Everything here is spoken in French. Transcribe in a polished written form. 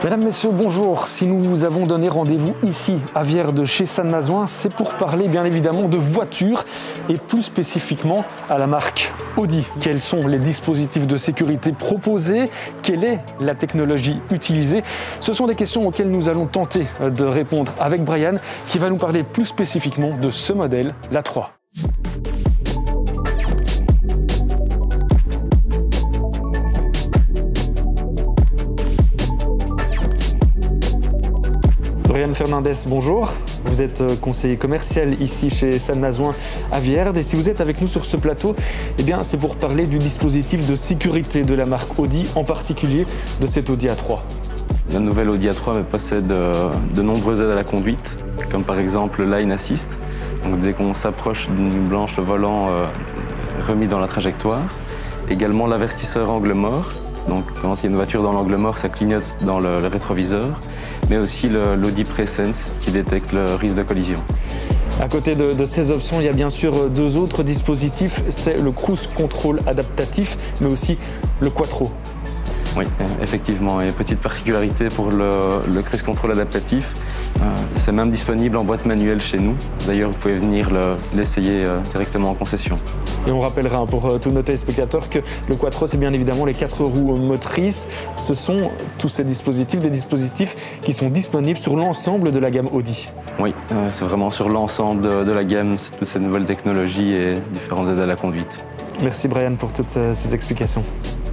Mesdames, Messieurs, bonjour. Si nous vous avons donné rendez-vous ici, à Vierre de chez Sanmasoin, c'est pour parler bien évidemment de voitures et plus spécifiquement à la marque Audi. Quels sont les dispositifs de sécurité proposés? Quelle est la technologie utilisée? Ce sont des questions auxquelles nous allons tenter de répondre avec Brian, qui va nous parler plus spécifiquement de ce modèle, l'A3. Brian Fernandez, bonjour. Vous êtes conseiller commercial ici chez Sanmasoin à Vierde. Et si vous êtes avec nous sur ce plateau, eh bien, c'est pour parler du dispositif de sécurité de la marque Audi, en particulier de cette Audi A3. La nouvelle Audi A3 possède de nombreuses aides à la conduite, comme par exemple le Lane Assist. Donc, dès qu'on s'approche d'une ligne blanche, le volant remis dans la trajectoire. Également l'avertisseur angle mort. Donc, quand il y a une voiture dans l'angle mort, ça clignote dans le rétroviseur. Mais aussi l'Audi Presense qui détecte le risque de collision. À côté de ces options, il y a bien sûr deux autres dispositifs. C'est le Cruise Control adaptatif, mais aussi le Quattro. Oui, effectivement. Et petite particularité pour le Cruise Control adaptatif, c'est même disponible en boîte manuelle chez nous. D'ailleurs, vous pouvez venir l'essayer directement en concession. Et on rappellera pour tous nos téléspectateurs que le Quattro, c'est bien évidemment les 4 roues motrices. Ce sont tous ces dispositifs, des dispositifs qui sont disponibles sur l'ensemble de la gamme Audi. Oui, c'est vraiment sur l'ensemble de la gamme, toutes ces nouvelles technologies et différentes aides à la conduite. Merci Brian pour toutes ces explications.